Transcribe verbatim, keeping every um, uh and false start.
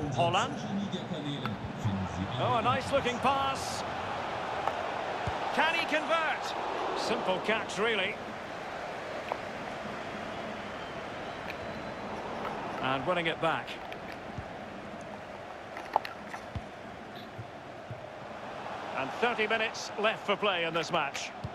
Holland. Oh, a nice-looking pass. Can he convert? Simple catch, really. And winning it back. And thirty minutes left for play in this match.